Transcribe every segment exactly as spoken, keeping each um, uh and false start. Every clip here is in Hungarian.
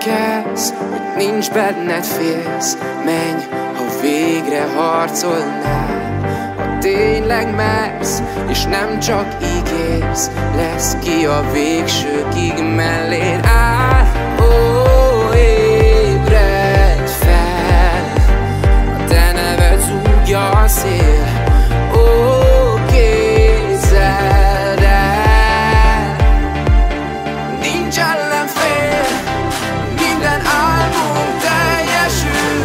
kelsz, hogy nincs benned félsz. Menj, ha végre harcolnál, ha tényleg mersz, és nem csak ígérsz. Lesz ki a végsőkig melléd áll. Ó, ébredj fel, a te neved zúgja a szél. Ó, képzeld el, nincs ellenfél, minden álmunk teljesül.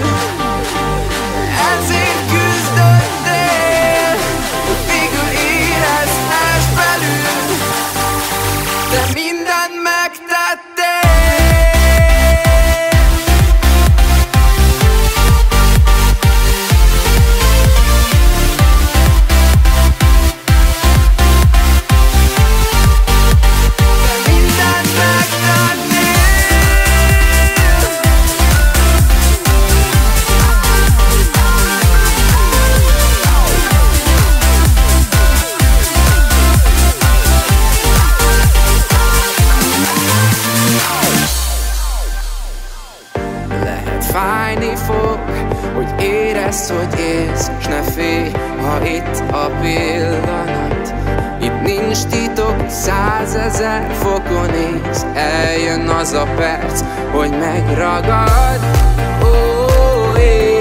Ezért küzdöttél, hogy végül érezhess belül, de mindent megtettél. Fájni fog, hogy érezd, hogy élsz, s ne félj, ha itt a pillanat. Itt nincs titok, százezer fokon élsz. Eljön az a perc, hogy megragad. Ó,